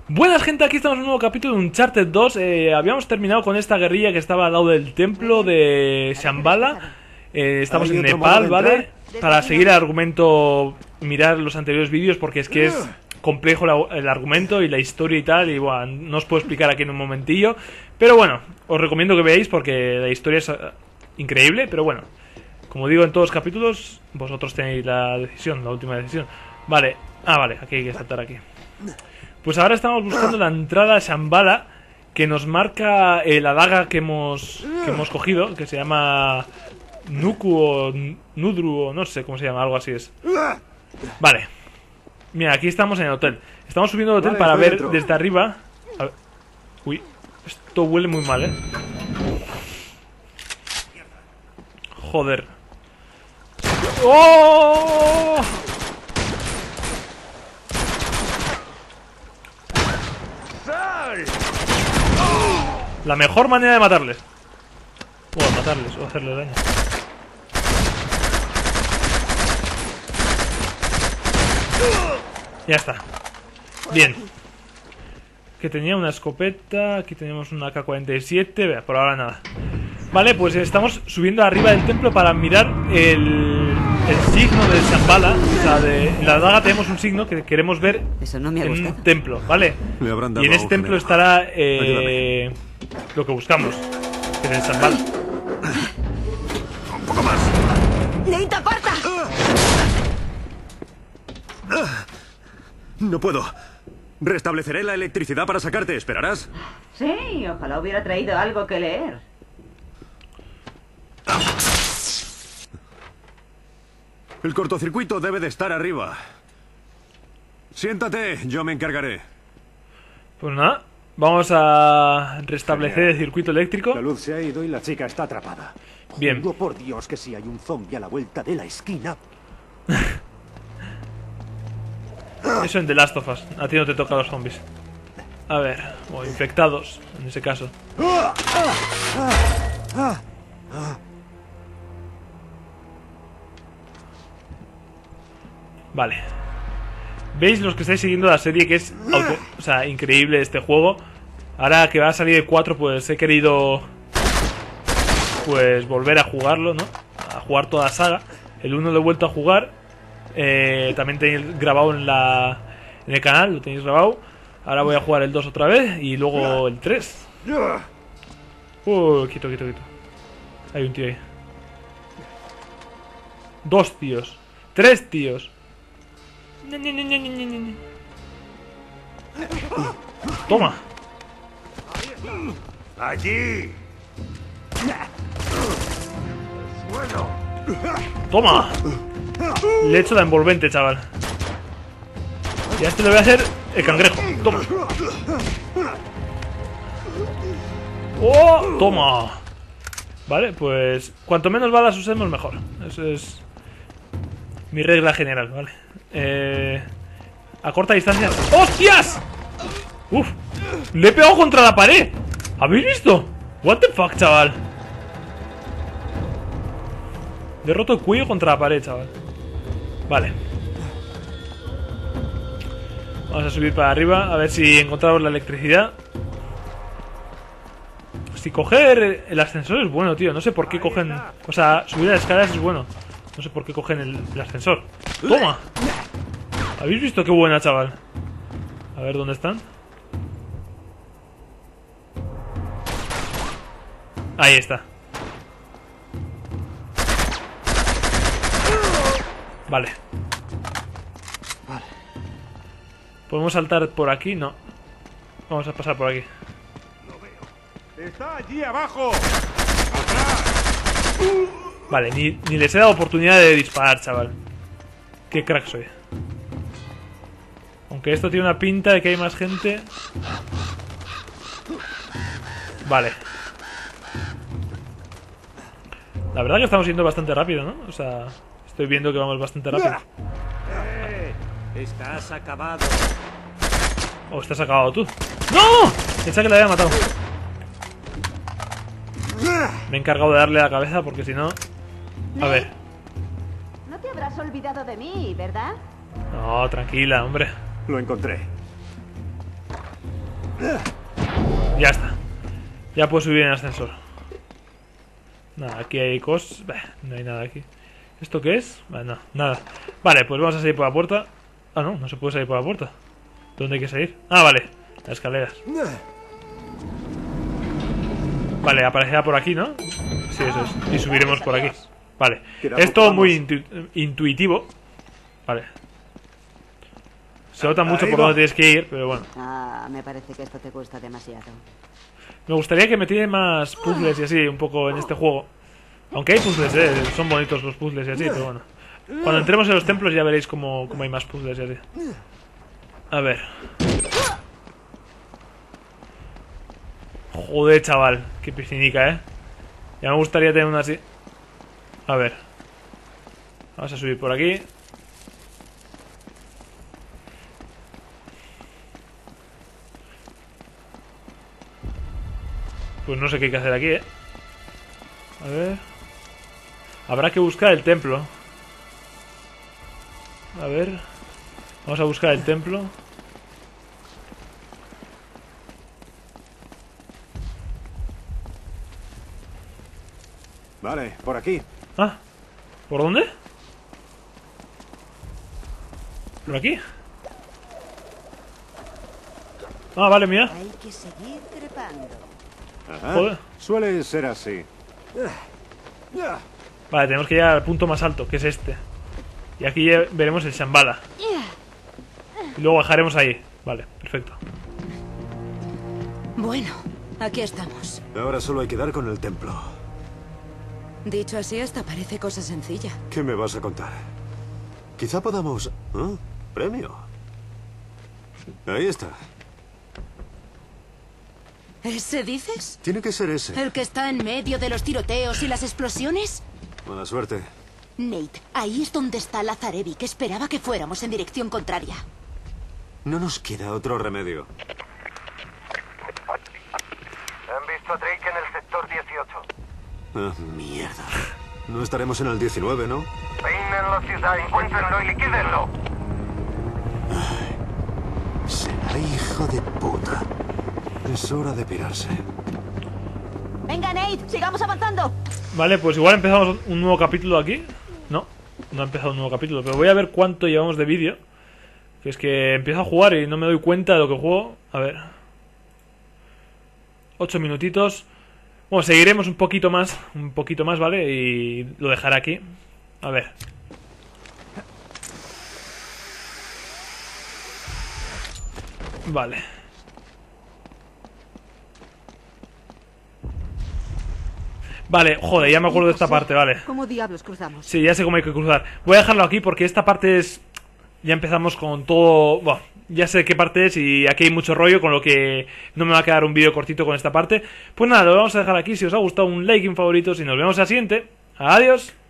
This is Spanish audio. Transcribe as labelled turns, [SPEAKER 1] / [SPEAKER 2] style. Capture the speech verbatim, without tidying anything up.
[SPEAKER 1] Buenas gente, aquí estamos en un nuevo capítulo de Uncharted dos. eh, Habíamos terminado con esta guerrilla que estaba al lado del templo de Shambhala. eh, Estamos en Nepal, ¿vale? Para seguir el argumento, mirar los anteriores vídeos porque es que es complejo la, el argumento y la historia y tal. Y bueno, no os puedo explicar aquí en un momentillo. Pero bueno, os recomiendo que veáis porque la historia es uh, increíble. Pero bueno, como digo en todos los capítulos, vosotros tenéis la decisión, la última decisión. Vale, ah vale, aquí hay que saltar aquí. Pues ahora estamos buscando la entrada a Shambhala, que nos marca eh, la daga que hemos, que hemos cogido, que se llama Nuku o Nudru o no sé cómo se llama, algo así es. Vale. Mira, aquí estamos en el hotel. Estamos subiendo al hotel vale, para ver dentro. Desde arriba. A ver. Uy, esto huele muy mal, ¿eh? Joder. ¡Oh! La mejor manera de matarles. O matarles, o hacerles daño. Ya está. Bien. Que tenía una escopeta. Aquí tenemos una K cuarenta y siete. Por ahora nada. Vale, pues estamos subiendo arriba del templo para mirar el, el signo del Shambhala. O sea, de en la daga tenemos un signo que queremos ver. Eso no me en un templo, ¿vale? Le habrán dado y en ese templo estará eh, lo que buscamos, que es el Shambhala.
[SPEAKER 2] Un poco más.
[SPEAKER 3] ¡Neita, aparta!
[SPEAKER 2] No puedo. Restableceré la electricidad para sacarte. ¿Esperarás?
[SPEAKER 3] Sí, ojalá hubiera traído algo que leer.
[SPEAKER 2] El cortocircuito debe de estar arriba. Siéntate, yo me encargaré.
[SPEAKER 1] Pues nada, vamos a restablecer Genial. El circuito eléctrico.
[SPEAKER 4] La luz se ha ido y la chica está atrapada.
[SPEAKER 1] Bien.
[SPEAKER 4] Juro por Dios que si hay un zombie a la vuelta de la esquina.
[SPEAKER 1] Eso en The Last of Us. A ti no te toca los zombies. A ver, o infectados, en ese caso. Vale. ¿Veis los que estáis siguiendo la serie que es auto, o sea, increíble este juego? Ahora que va a salir el cuatro, pues he querido pues volver a jugarlo, ¿no? A jugar toda la saga. El uno lo he vuelto a jugar. eh, También tenéis grabado en la en el canal, lo tenéis grabado. Ahora voy a jugar el dos otra vez y luego el tres. Uh, quito, quito, quito. Hay un tío ahí. Dos tíos. Tres tíos. Toma.
[SPEAKER 2] Allí.
[SPEAKER 1] Toma. Le he hecho la envolvente, chaval. Y a este le voy a hacer el cangrejo. Toma. Oh, toma. Vale, pues cuanto menos balas usemos mejor. Eso es mi regla general, ¿vale? Eh, a corta distancia. ¡Hostias! Uf, le he pegado contra la pared. ¿Habéis visto? What the fuck, chaval. Le he roto el cuello contra la pared, chaval. Vale. Vamos a subir para arriba. A ver si encontramos la electricidad. Si coger el ascensor es bueno, tío. No sé por qué cogen... O sea, subir las escaleras es bueno. No sé por qué cogen el, el ascensor. ¡Toma! ¿Habéis visto qué buena, chaval? A ver, ¿dónde están? Ahí está. Vale.
[SPEAKER 4] Vale.
[SPEAKER 1] ¿Podemos saltar por aquí? No. Vamos a pasar por aquí.
[SPEAKER 5] ¡Está allí abajo! ¡Atrás!
[SPEAKER 1] Vale, ni, ni les he dado oportunidad de disparar, chaval. Qué crack soy. Aunque esto tiene una pinta de que hay más gente. Vale. La verdad que estamos yendo bastante rápido, ¿no? O sea, estoy viendo que vamos bastante rápido.
[SPEAKER 4] Eh, estás acabado.
[SPEAKER 1] ¿O estás acabado tú? ¡No! Pensaba que le había matado. Me he encargado de darle a la cabeza porque si no... A ver.
[SPEAKER 3] No te habrás olvidado de mí, ¿verdad?
[SPEAKER 1] No, tranquila, hombre.
[SPEAKER 4] Lo encontré.
[SPEAKER 1] Ya está. Ya puedo subir en el ascensor. Nada, aquí hay cosas. No hay nada aquí. ¿Esto qué es? Bueno, no, nada. Vale, pues vamos a salir por la puerta. Ah, no, no se puede salir por la puerta. ¿Dónde hay que salir? Ah, vale, las escaleras. Vale, aparecerá por aquí, ¿no? Sí, eso es. Y subiremos por aquí. Vale. Es todo muy intu intuitivo. Vale. Se nota mucho por dónde tienes que ir, pero bueno.
[SPEAKER 3] Ah, me parece que esto te gusta demasiado.
[SPEAKER 1] Me gustaría que metiera más puzzles y así, un poco en este juego. Aunque hay puzzles, eh, son bonitos los puzzles y así, pero bueno. Cuando entremos en los templos ya veréis cómo, cómo hay más puzzles y así. A ver. Joder, chaval, qué piscinica, eh. Ya me gustaría tener una así. A ver. Vamos a subir por aquí. Pues no sé qué hay que hacer aquí, eh. A ver. Habrá que buscar el templo. A ver. Vamos a buscar el templo.
[SPEAKER 4] Vale, por aquí.
[SPEAKER 1] Ah. ¿Por dónde? ¿Por aquí? Ah, vale, mira.
[SPEAKER 3] Hay que seguir trepando.
[SPEAKER 4] Ajá.
[SPEAKER 1] Joder.
[SPEAKER 4] Suele ser así.
[SPEAKER 1] Vale, tenemos que llegar al punto más alto, que es este. Y aquí ya veremos el Shambhala. Y luego bajaremos ahí. Vale, perfecto.
[SPEAKER 5] Bueno, aquí estamos.
[SPEAKER 2] Ahora solo hay que dar con el templo.
[SPEAKER 5] Dicho así, hasta parece cosa sencilla.
[SPEAKER 2] ¿Qué me vas a contar? Quizá podamos... ¿eh? ¿Premio? Ahí está.
[SPEAKER 5] ¿Ese dices?
[SPEAKER 2] Tiene que ser ese.
[SPEAKER 5] ¿El que está en medio de los tiroteos y las explosiones?
[SPEAKER 2] Mala suerte.
[SPEAKER 5] Nate, ahí es donde está Lazarevic, que esperaba que fuéramos en dirección contraria.
[SPEAKER 2] No nos queda otro remedio.
[SPEAKER 6] Han visto a Drake en el sector dieciocho.
[SPEAKER 2] Ah, mierda. No estaremos en el diecinueve, ¿no?
[SPEAKER 6] Peinen la ciudad, encuéntrenlo y liquídenlo.
[SPEAKER 2] Será hijo de puta. Es hora de pirarse.
[SPEAKER 3] Venga, Nate, sigamos avanzando.
[SPEAKER 1] Vale, pues igual empezamos un nuevo capítulo aquí. No, no ha empezado un nuevo capítulo. Pero voy a ver cuánto llevamos de vídeo. Que es que empiezo a jugar y no me doy cuenta de lo que juego. A ver. Ocho minutitos. Bueno, seguiremos un poquito más. Un poquito más, ¿vale? Y lo dejaré aquí. A ver. Vale. Vale, joder, ya me acuerdo de esta parte, vale.
[SPEAKER 3] ¿Cómo diablos cruzamos?
[SPEAKER 1] Sí, ya sé cómo hay que cruzar. Voy a dejarlo aquí porque esta parte es... Ya empezamos con todo... Bueno, ya sé qué parte es y aquí hay mucho rollo, con lo que no me va a quedar un vídeo cortito con esta parte. Pues nada, lo vamos a dejar aquí. Si os ha gustado, un like y un favorito. Si nos vemos al siguiente. Adiós.